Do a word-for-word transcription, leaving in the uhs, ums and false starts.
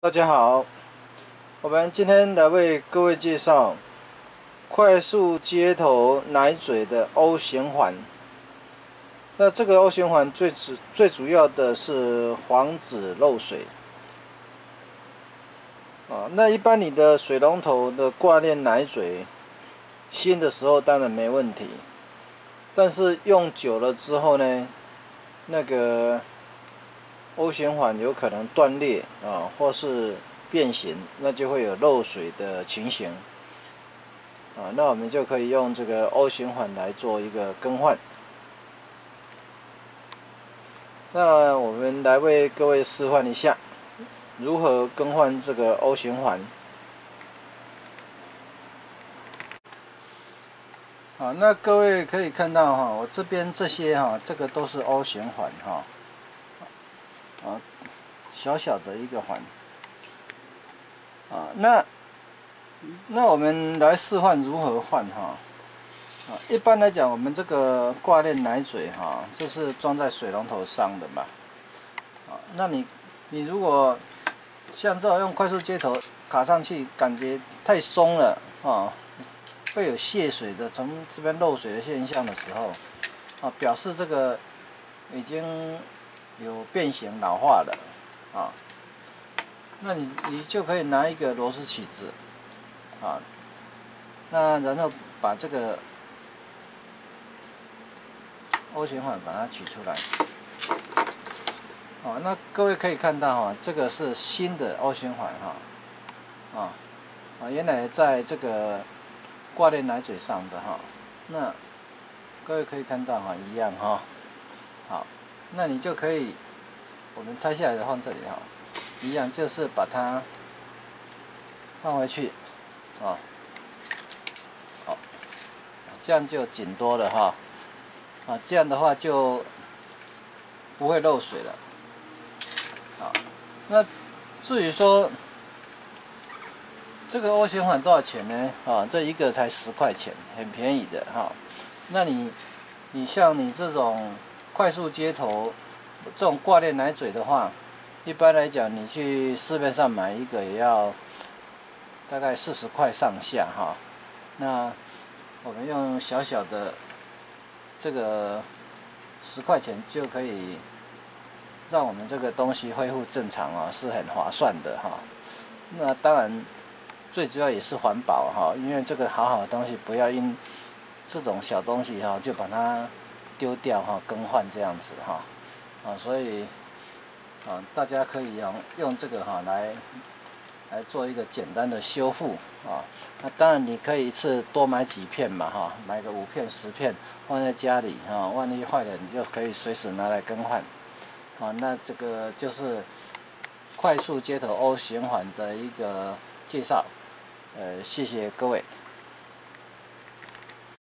大家好，我们今天来为各位介绍快速接头奶嘴的 O 循环。那这个 O 循环最主最主要的是防止漏水啊。那一般你的水龙头的挂链奶嘴新的时候当然没问题，但是用久了之后呢，那个 O 循环有可能断裂啊，或是变形，那就会有漏水的情形啊。那我们就可以用这个 O 循环来做一个更换。那我们来为各位示范一下如何更换这个 O 循环。好，那各位可以看到哈，我这边这些哈，这个都是 O 循环哈。啊，小小的一个环，啊，那那我们来示范如何换哈。啊，一般来讲，我们这个挂链奶嘴哈，这是装在水龙头上的嘛。啊，那你你如果像这种用快速接头卡上去，感觉太松了啊，会有泄水的，从这边漏水的现象的时候，啊，表示这个已经有变形老化了。啊，那你你就可以拿一个螺丝起子，啊，那然后把这个 O 循环把它取出来，哦，那各位可以看到哈，这个是新的 O 循环哈，啊，啊，原来在这个挂链奶嘴上的哈，那各位可以看到哈，一样哈，好，那你就可以，我们拆下来的放这里哈。一样就是把它放回去，啊，好，这样就紧多了哈，啊，这样的话就不会漏水了，好，那至于说这个 O 循环多少钱呢？啊，这一个才十块钱，很便宜的哈。那你你像你这种快速接头这种挂链奶嘴的话，一般来讲，你去市面上买一个也要大概四十块上下哈。那我们用小小的这个十块钱就可以让我们这个东西恢复正常啊，是很划算的哈。那当然，最主要也是环保哈，因为这个好好的东西不要因这种小东西哈就把它丢掉哈，更换这样子哈啊，所以。啊，大家可以用用这个哈来来做一个简单的修复啊。那当然你可以一次多买几片嘛哈，买个五片十片放在家里哈，万一坏了你就可以随时拿来更换。啊，那这个就是快速接头 O 循环的一个介绍。呃，谢谢各位。